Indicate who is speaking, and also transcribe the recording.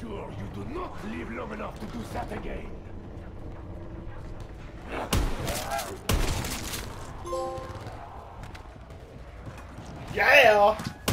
Speaker 1: sure you do not live long enough to do that again.
Speaker 2: Yeah!